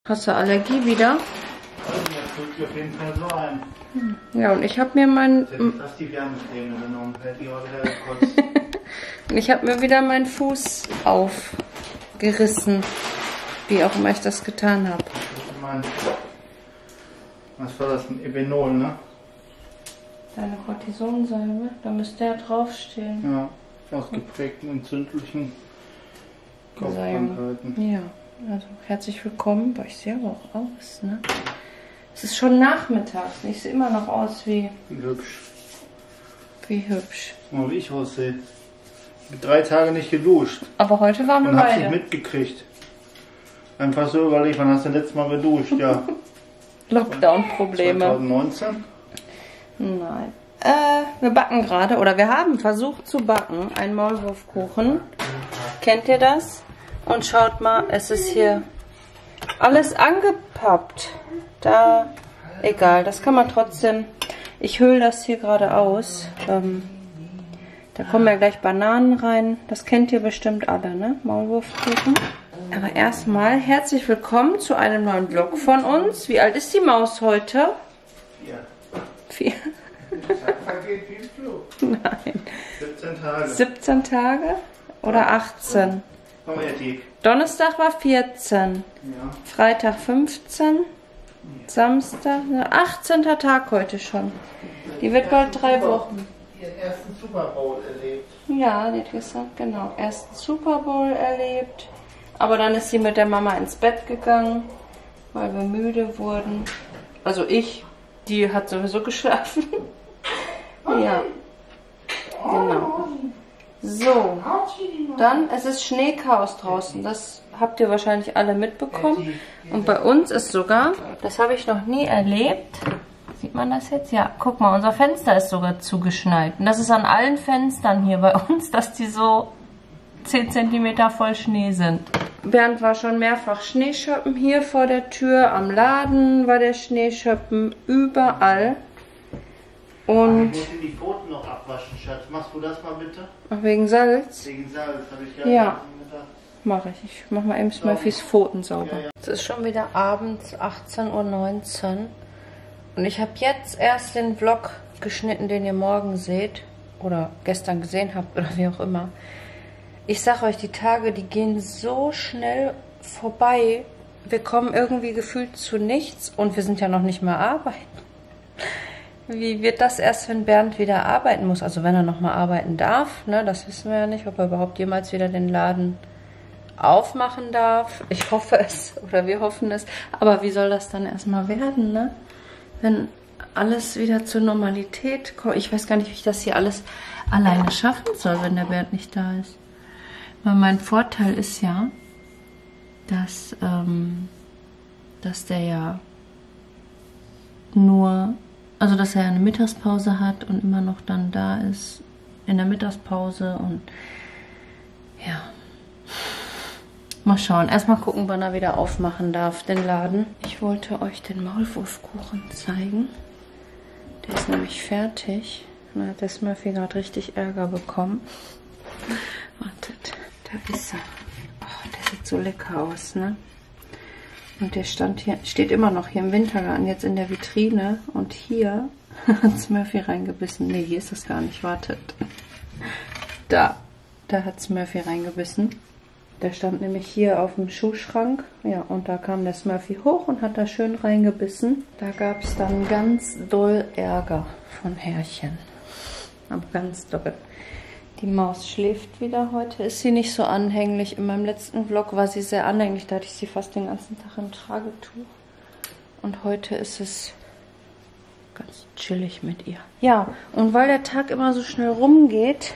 Hast du Allergie wieder? Das fühlt sich auf jeden Fall so ein. Ja, und ich habe mir Fast die Wärmecreme genommen, hätte ich auch wieder gekotzt. ich habe mir wieder meinen Fuß aufgerissen. Wie auch immer ich das getan habe. Was war das? Ein Ebenol, ne? Deine Cortisonsalbe, da müsste ja draufstehen. Ja, ausgeprägten entzündlichen Kopfkrankheiten. Ja, also herzlich willkommen. Boah, ich sehe aber auch aus, ne? Es ist schon nachmittags. Ich sehe immer noch aus wie Hübsch. Wie hübsch. Mal wie ich aussehe. Ich habe 3 Tage nicht geduscht. Aber heute waren wir und hab's nicht beide. mitgekriegt. Einfach so überlegt, wann hast du letztes Mal geduscht? Ja. Lockdown-Probleme. 2019? Nein. Wir backen gerade, oder wir haben versucht zu backen, einen Maulwurfkuchen. Kennt ihr das? Und schaut mal, es ist hier alles angepappt. Da, egal, das kann man trotzdem. Ich hülle das hier gerade aus. Da kommen ja gleich Bananen rein. Das kennt ihr bestimmt alle, ne? Maulwurfkuchen. Aber erstmal herzlich willkommen zu einem neuen Vlog von uns. Wie alt ist die Maus heute? 4. Vergeht wie im Flug. Nein. 17 Tage. 17 Tage oder 18? Komm her, Dick. Donnerstag war 14. Ja. Freitag 15. Samstag, 18. Tag heute schon. Die wird bald 3 Wochen. Ihren ersten Super Bowl erlebt. Ja, die hat gestern, genau, ersten Super Bowl erlebt. Aber dann ist sie mit der Mama ins Bett gegangen, weil wir müde wurden. Also ich, die hat sowieso geschlafen. Ja, genau. So, dann, es ist Schneechaos draußen. Das habt ihr wahrscheinlich alle mitbekommen. Und bei uns ist sogar, das habe ich noch nie erlebt. Sieht man das jetzt? Ja, guck mal, unser Fenster ist sogar zugeschneit. Und das ist an allen Fenstern hier bei uns, dass die so 10 cm voll Schnee sind. Bernd war schon mehrfach Schneeschuppen hier vor der Tür. Am Laden war der Schneeschuppen, überall. Und Ich muss die Pfoten noch abwaschen, Schatz. Machst du das mal bitte? ach, wegen Salz? Wegen Salz habe ich Ja. gedacht. Mache ich. Ich mache mal eben Smurfys Pfoten sauber. Es ist schon wieder abends, 18:19 Uhr. Und ich habe jetzt erst den Vlog geschnitten, den ihr morgen seht. Oder gestern gesehen habt, oder wie auch immer. Ich sage euch, die Tage, die gehen so schnell vorbei. Wir kommen irgendwie gefühlt zu nichts. Und wir sind ja noch nicht mal arbeiten. Wie wird das erst, wenn Bernd wieder arbeiten muss? Also wenn er noch mal arbeiten darf, ne? Das wissen wir ja nicht, ob er überhaupt jemals wieder den Laden aufmachen darf. Ich hoffe es, oder wir hoffen es. Aber wie soll das dann erstmal werden, ne? Wenn alles wieder zur Normalität kommt. Ich weiß gar nicht, wie ich das hier alles alleine schaffen soll, wenn der Bernd nicht da ist. Weil mein Vorteil ist ja, dass der ja nur, also dass er eine Mittagspause hat und immer noch dann da ist in der Mittagspause und ja. Mal schauen. Erstmal gucken, wann er wieder aufmachen darf, den Laden. Ich wollte euch den Maulwurfkuchen zeigen. Der ist nämlich fertig. Da hat der Smurfy gerade richtig Ärger bekommen. Wartet, da ist er. Oh, der sieht so lecker aus, ne? Und der steht immer noch hier im Wintergarten, jetzt in der Vitrine. Und hier hat Smurfy reingebissen. Ne, hier ist das gar nicht. Wartet. Da hat Smurfy reingebissen. Der stand nämlich hier auf dem Schuhschrank. Ja, und da kam der Smurfy hoch und hat da schön reingebissen. Da gab es dann ganz doll Ärger von Herrchen. Aber ganz doll. Die Maus schläft wieder. Heute ist sie nicht so anhänglich. In meinem letzten Vlog war sie sehr anhänglich. Da hatte ich sie fast den ganzen Tag im Tragetuch. Und heute ist es ganz chillig mit ihr. Ja, und weil der Tag immer so schnell rumgeht,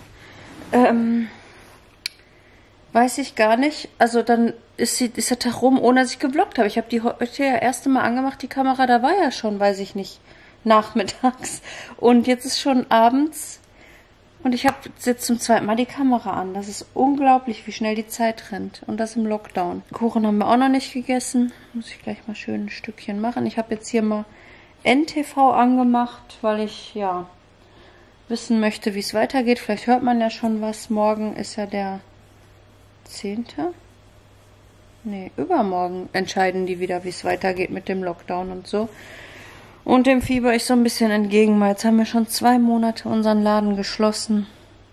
weiß ich gar nicht. Also dann ist der Tag rum, ohne dass ich gevloggt habe. Ich habe die heute ja erste Mal angemacht, die Kamera. Da war ja schon, weiß ich nicht, nachmittags. Und jetzt ist schon abends. Und ich habe jetzt zum 2. Mal die Kamera an. Das ist unglaublich, wie schnell die Zeit rennt. Und das im Lockdown. Kuchen haben wir auch noch nicht gegessen. Muss ich gleich mal schön ein Stückchen machen. Ich habe jetzt hier mal NTV angemacht, weil ich, ja, wissen möchte, wie es weitergeht. Vielleicht hört man ja schon was. Morgen ist ja der 10. Nee, übermorgen entscheiden die wieder, wie es weitergeht mit dem Lockdown und so. Und dem Fieber ich so ein bisschen entgegen, weil jetzt haben wir schon 2 Monate unseren Laden geschlossen.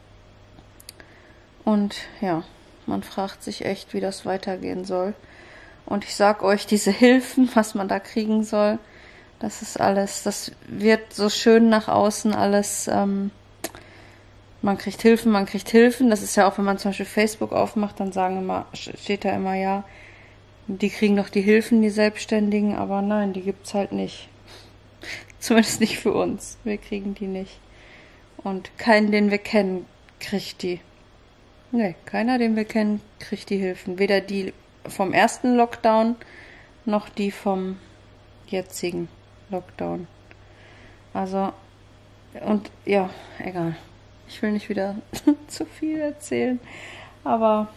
Und ja, man fragt sich echt, wie das weitergehen soll. Und ich sag euch, diese Hilfen, was man da kriegen soll, das ist alles, das wird so schön nach außen alles, man kriegt Hilfen. Das ist ja auch, wenn man zum Beispiel Facebook aufmacht, dann steht da immer, ja, die kriegen doch die Hilfen, die Selbstständigen, aber nein, die gibt's halt nicht. Zumindest nicht für uns. Wir kriegen die nicht. Und keinen, den wir kennen, kriegt die. Nee, keiner, den wir kennen, kriegt die Hilfen. Weder die vom ersten Lockdown, noch die vom jetzigen Lockdown. Also, und ja, egal. Ich will nicht wieder zu viel erzählen, aber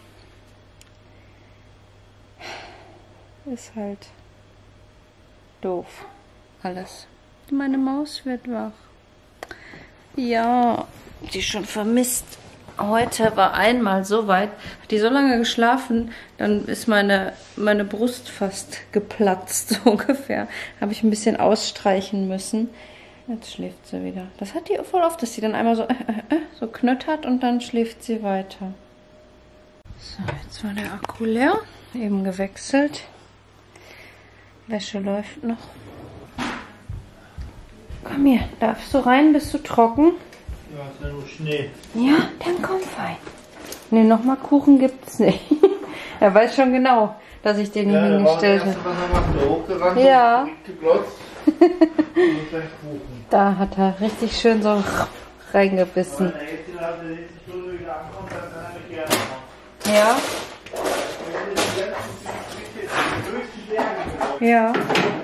ist halt doof alles. Meine Maus wird wach. Ja, die schon vermisst. Heute war einmal so weit, hat die so lange geschlafen, dann ist meine Brust fast geplatzt, so ungefähr. Habe ich ein bisschen ausstreichen müssen. Jetzt schläft sie wieder. Das hat die voll oft, dass sie dann einmal so knöttert und dann schläft sie weiter. So, jetzt war der Akku leer. Eben gewechselt. Wäsche läuft noch. Komm hier, darfst du rein? Bist du trocken? Ja, ist ja nur Schnee. Ja, dann komm fein. Ne, nochmal Kuchen gibt's nicht. Er weiß schon genau, dass ich den hier hingestellt habe. Ja. Da hat er richtig schön so reingebissen. Ja. Ja.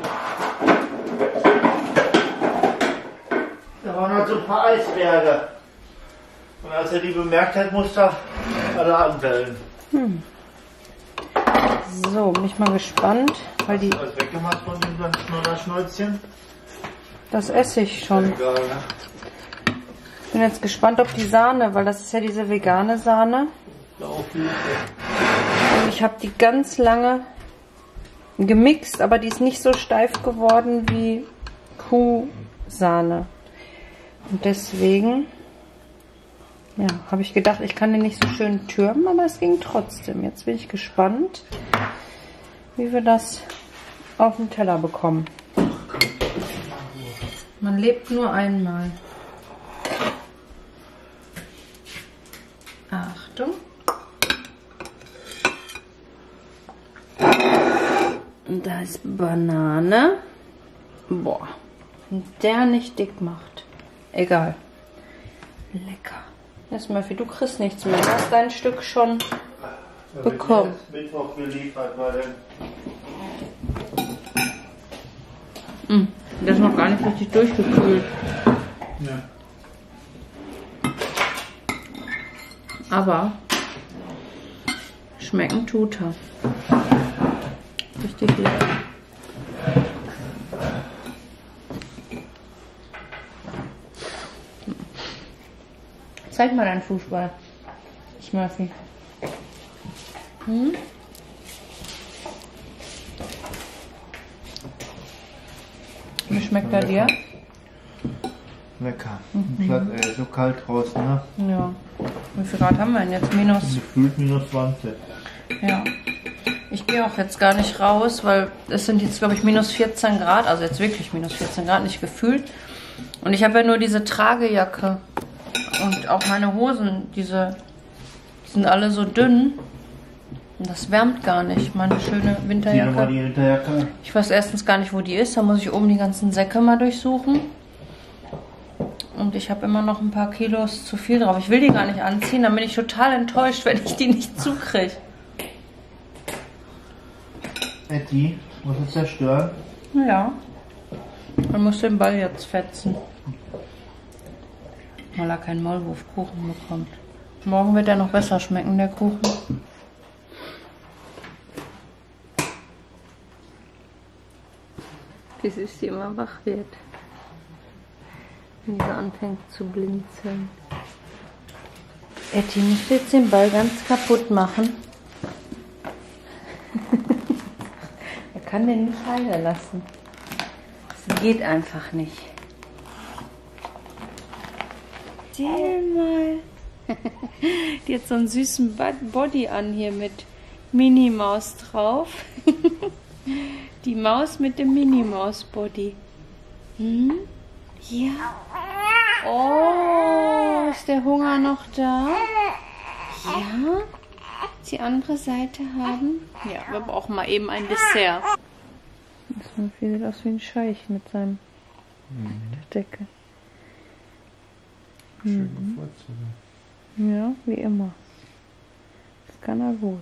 Da waren halt so ein paar Eisberge. Und als er die bemerkt hat, musste er Alarm bellen. So, bin ich mal gespannt, weil die... Was weggemacht von dem Schnodderschnäuzchen? Das esse ich schon. Egal, ne? Ich bin jetzt gespannt, ob die Sahne, weil das ist ja diese vegane Sahne. Und ich habe die ganz lange gemixt, aber die ist nicht so steif geworden wie Kuhsahne. Und deswegen, ja, habe ich gedacht, ich kann den nicht so schön türmen, aber es ging trotzdem. Jetzt bin ich gespannt, wie wir das auf den Teller bekommen. Man lebt nur einmal. Achtung. Und da ist Banane. Boah, wenn der nicht dick macht. Egal. Lecker. Jetzt Murphy, du kriegst nichts mehr. Du hast dein Stück schon bekommen. Mittwoch geliefert, weil Der ist noch gar nicht richtig durchgekühlt. ja. Aber schmecken tut er. Richtig lecker. Zeig mal deinen Fußball. Murphy. Wie schmeckt er dir? Lecker. So kalt draußen, ne? Ja. Wie viel Grad haben wir denn jetzt? Gefühlt minus 20. Ja. Ich gehe auch jetzt gar nicht raus, weil es sind jetzt, glaube ich, minus 14 Grad. Also jetzt wirklich minus 14 Grad, nicht gefühlt. Und ich habe ja nur diese Tragejacke. Und auch meine Hosen, die sind alle so dünn. Und das wärmt gar nicht, meine schöne Winterjacke. Die Winterjacke. Ich weiß erstens gar nicht, wo die ist. Da muss ich oben die ganzen Säcke mal durchsuchen. Und ich habe immer noch ein paar Kilos zu viel drauf. Ich will die gar nicht anziehen. Dann bin ich total enttäuscht, wenn ich die nicht zukriege. Etty, muss es zerstören? Ja. Man muss den Ball jetzt fetzen. Weil er keinen Maulwurfkuchen bekommt. Morgen wird er noch besser schmecken, der Kuchen. Wie süß sie immer wach wird. Wenn sie anfängt zu blinzeln. Etty, musst du jetzt den Ball ganz kaputt machen? kann den nicht heile lassen. Das geht einfach nicht. Sieh mal. Die hat so einen süßen Body an hier mit Minnie Maus drauf. Die Maus mit dem Minnie Maus Body. Hm? Ja. Oh, ist der Hunger noch da? Ja. Die andere Seite haben. Ja, wir brauchen mal eben ein Dessert. Das sieht aus wie ein Scheich mit seinem Decke. Schön gefurzt, Ja, wie immer. Das kann er gut.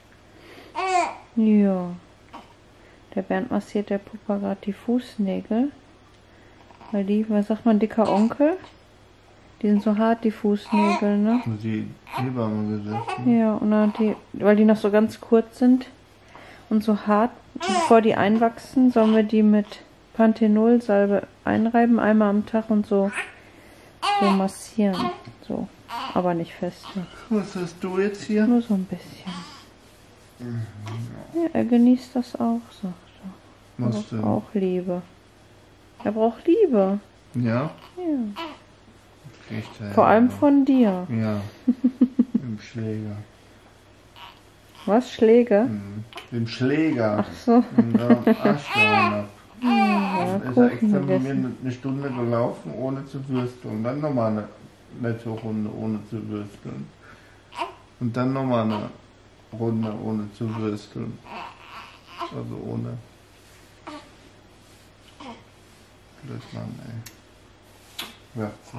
Ja. Der Bernd massiert der Puppe gerade die Fußnägel. Weil die, was sagt man, dicker Onkel? Die sind so hart, die Fußnägel, ne? Hat die Hebamme gesagt. Ne? Ja, und dann weil die noch so ganz kurz sind und so hart, bevor die einwachsen, sollen wir die mit Panthenol-Salbe einreiben, einmal am Tag und so massieren. So, aber nicht fest. Ne? Was hast du jetzt hier? Nur so ein bisschen. Ja, er genießt das auch, sagt er. Was Er braucht denn? auch Liebe. Er braucht Liebe. Ja? Ja. Kriegt er Vor ja allem auch. von dir. Ja. Im Schläger. Was? Schläge? Dem Schläger. Ach so. Und da Arschlauen ab. Ja, Ist er Kuchen extra mit mir gegessen. eine Stunde gelaufen, ohne zu würsteln. Dann nochmal eine nette Runde, ohne zu würsteln. Und dann nochmal eine Runde, ohne zu würsteln. Also ohne. Blödmann, ey. Wörze.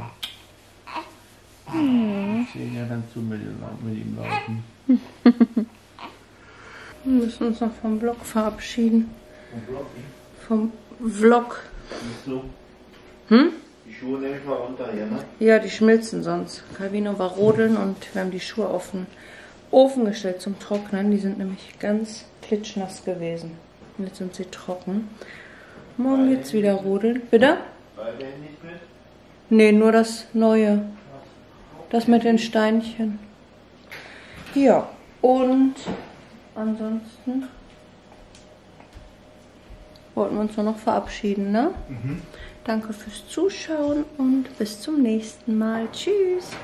Ich sehe ja dann zu mit ihm laufen. Wir müssen uns noch vom Vlog verabschieden. Vom Vlog. So. Hm? Die Schuhe nehme ich mal runter hier, ne? Ja, die schmilzen sonst. Calvino war rodeln und wir haben die Schuhe auf den Ofen gestellt zum Trocknen. Die sind nämlich ganz klitschnass gewesen. Und jetzt sind sie trocken. Morgen geht's wieder rodeln. Bitte? Beide nicht mit? Nee, nur das Neue. Das mit den Steinchen. Ja, und ansonsten wollten wir uns nur noch verabschieden, ne? Danke fürs Zuschauen und bis zum nächsten Mal. Tschüss!